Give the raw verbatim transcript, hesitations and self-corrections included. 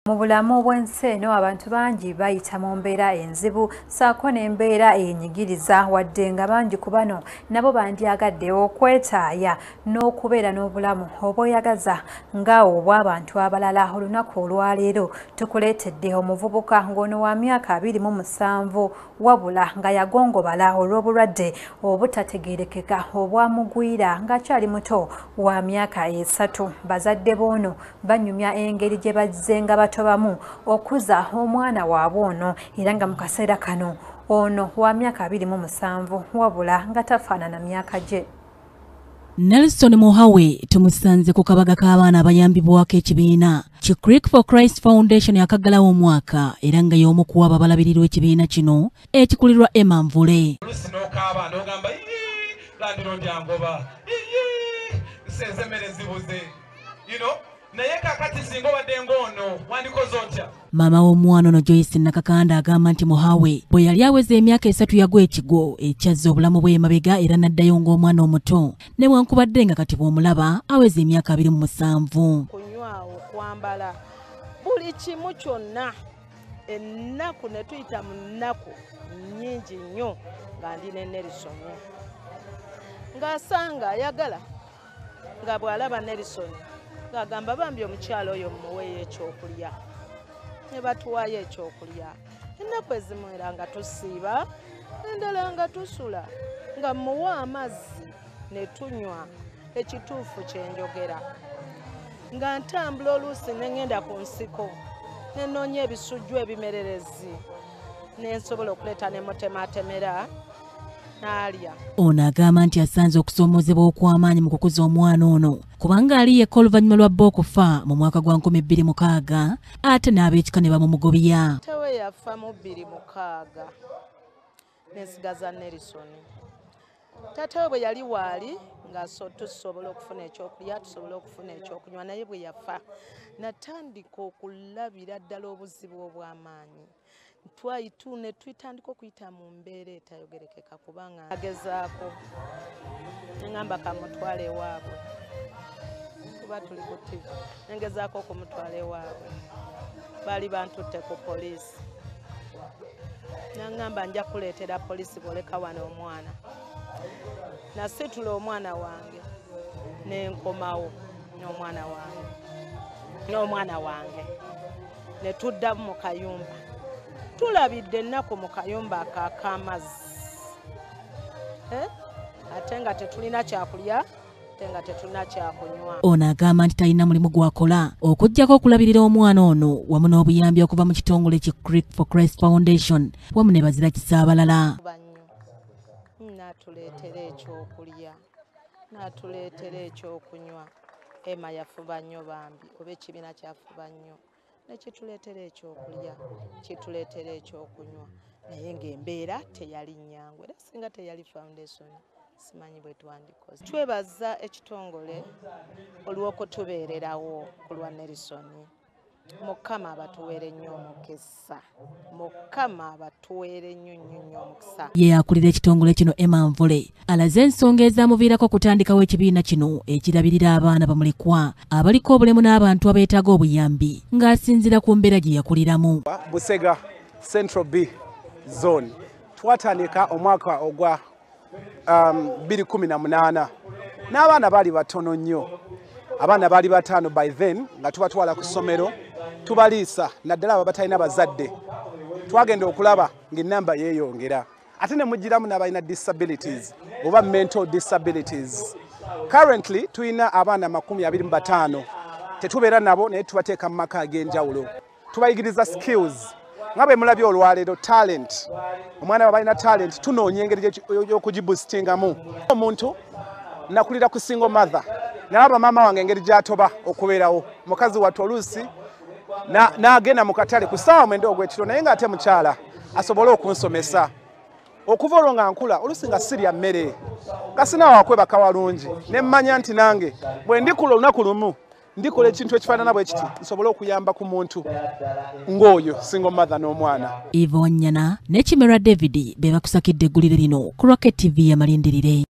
Mu bulamu bw'ensi eno abantu bangi bayita mu mbeera enzibu ssaako n'embeera enyigiriza wadde nga bangi ku bano nabo bandyagadde okwetaaya n'okubeera n'obulamu obweyagaza nga obw'abantu abalala. Olunaku olwaleero tukuleetedde omuvubuka ng'ono wa myaka abiri mu musanvu wabula nga yagongobala olw'obulwadde obutategeerekeka obwamugwira ng'akyali muto wa myaka esatu. Bazadde b'ono banyumya engeri gye bazze nga bato bamu okuza omwana waabwe ono era nga mu kaseera kano ono wa myaka abiri mu musanvu wabula nga tafaanana myaka gye. Nelson Muhawe tumusanze ku kabaga k'abaana abayambibwako ekibiina ki Creek for Christ Foundation yakaggalawo omwaka era nga y'omu ku abo abalabirirwa ekibiina kino ekikulirwa Emma Nvule. Mama w'omwana ono Joyce Nakakanda agamba nti Muhawe bwe yali aweza emyaka esatu yagwa ekigo ekyazza obulamu bwe emabega era n'addayo ng'omwana omuto newankubadde nga kati bw'omulaba aweza emyaka abiri mu musanvu. Kunywa, okwambala buli kimu kyonna ennaku ne tuyita mu nnaku nnyingi nnyo nga ndi ne Nelson ng'asanga ayagala nga bw'alaba Nelson ng'agamba bambi omukyalo oyo mumuweeyo ekyokulya ne batuwaayo ekyokulya. Ennaku ezimu era nga tusiiba endala nga tusula nga muwa amazzi ne tunywa. Ekituufu kyenjogera nga ntambula oluusi ne ngenda ku nsiko ne nnoonya ebisujju ebimererezi ne nsobola okuleeta ne mutematemera n'alya. Ono agamba nti asanze okusoomozebwa okw'amaanyi mu kukuza omwana ono kubanga ali yekka oluvannyuma lwa bba okufa mu mwaka gwa nkumi bbiri mukaaga ate n'ab'ekika ne bamumugobya. Tewe yafa mu bbiri mukaaga n'ensigaza Nelson. Taata we bwe yali waali nga tusobola okufuna ekyokulya tusobola okufuna ekyokunywa naye bwe yafa natandika okulabira ddala obuzibu obw'amaanyi. Twayitu ne twitandika okuyita mu mbeera etayogerekeka kubanga agezaako ngamba kamutwale waabwe kuba tuli ku T V ngezaako okumutwala ewaabwe baali bantutte ku poliisi nangamba nja kuleetera poliisi boleka wano omwana nasitula omwana wange nenkomawo n'omwana wange n'omwana wange ne tudda mu kayumba tulabidde ennaku mu kayumba ak'amazzi eh? ate nga tetulina kyakulya ate nga tetulina kyakunywa. Ono agamba nti talina mulimu gw'akola okuggyako okulabirira omwana ono wamu n'obuyambi okuva mu kitongole ki Creek for Christ Foundation wamu ne bazira kisaabalala. N'atuleetera ekyokulya n'atuleetera ekyokunywa. Emma yafuba nnyo bambi oba ekibiina kyafuba nnyo nekituleetera ekyokulya kituleetera ekyokunywa naye ng'embeera teyali nnyangu era singa teyali foundation simanyi bwe twandikoze. Twebaza ekitongole olw'okutubeererawo ku lwa Nelson. Mukama abatuweere nnyo omukisa. Mukama abatuweere nnyo nnyo nnyo omukisa. Ye akulira ekitongole kino Emma Nvule alaze ensonga ezaamuviirako okutandikawo ekibiina kino ekirabirira abaana bamulekwa abaliko obulemu n'abantu abeetaaga obuyambi ng'asinziira ku mbeera gye yakuliramu. Busega Central B Zone twatandika omwaka ogwa um, bbiri kumi na munaana n'abaana baali batono nnyo. Abaana baali bataano by then nga tubatwala ku ssomero tubaliisa naddala abo batalina bazadde. Twagenda okulaba ng'ennamba yeeyongera ate ne mugiramu n'abalina disabilities oba mental disabilities. Currently tuyina abaana makumi abiri mu bataano tetubeera nabo naye tubateeka mu maka ag'enjawulo. Tubayigiriza skills nga bwe mulabye olwaleero talent. Omwana wa balina talent tunoonya engeri y'okugiboostingamu. Omuntu nakulira ku single mother nalaba mama wange engeri gy'atoba okubeerawo. Mukazi wattu oluusi n'agenda mu katale ku ssaawa mwenda ogw'ekiro naye ng'ate mukyala asobole okunsomesa. Okuva olwo nga nkula oluusi nga sirya mmere nga sinaawo akwebaka walungi ne mmanya nti nange bwe ndikula olunaku lumu ndikola ekintu ekifaanana bwe kiti nsobole okuyamba ku muntu ng'oyo single mother n'omwana. Eva Wanyana ne Kimera David be bakusakidde eggulire lino ku K T V amalindirire.